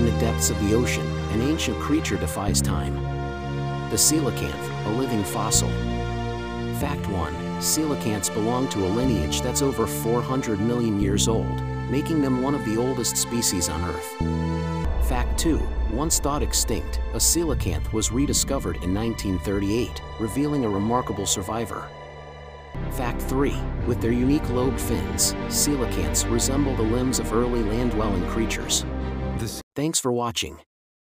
In the depths of the ocean, an ancient creature defies time. The coelacanth, a living fossil. Fact 1. Coelacanths belong to a lineage that's over 400 million years old, making them one of the oldest species on Earth. Fact 2. Once thought extinct, a coelacanth was rediscovered in 1938, revealing a remarkable survivor. Fact 3. With their unique lobed fins, coelacanths resemble the limbs of early land-dwelling creatures. Thanks for watching.